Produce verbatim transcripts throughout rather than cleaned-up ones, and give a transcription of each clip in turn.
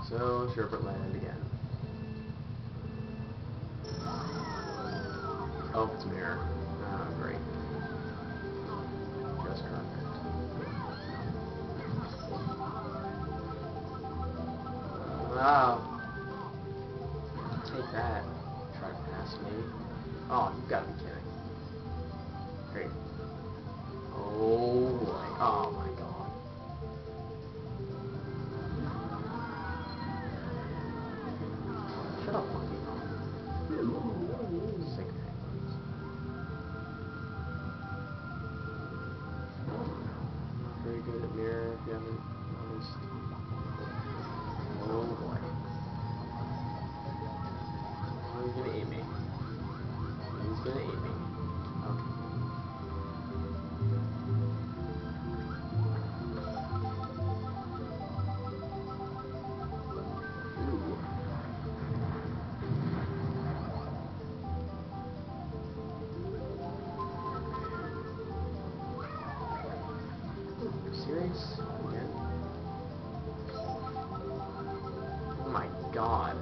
So, Sherbert Land again. Oh, it's a mirror. Ah, great. Just perfect. Wow. Take that. Try to pass me. Oh, you gotta be kidding. Great. Oh boy. Oh my god. Shut up, monkey. Sick penguins. Not very good at mirror if you haven't noticed. Oh boy. He's gonna eat me. He's gonna eat me. Okay. Ooh. Serious? Again? Oh my god.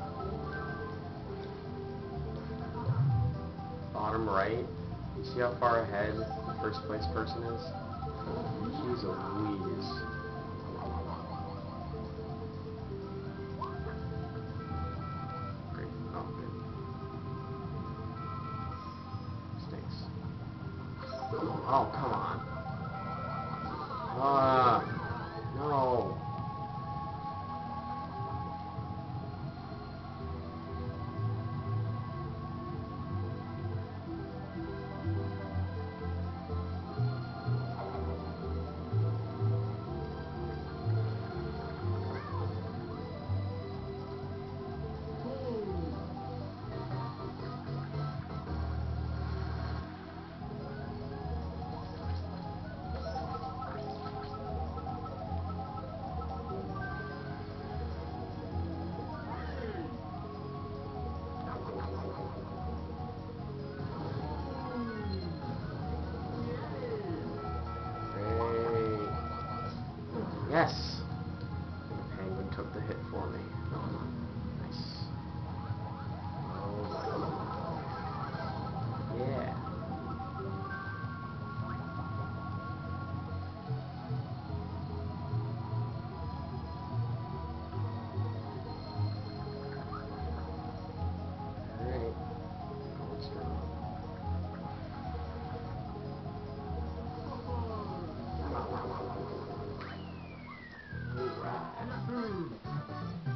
Bottom right. You see how far ahead the first place person is? Jeez Louise. Great. Oh, good. Stinks. Oh, come on. Ah, no. Yes! The penguin took the hit for me. Nice. Oh. Yeah. Alright. Going strong. Alright.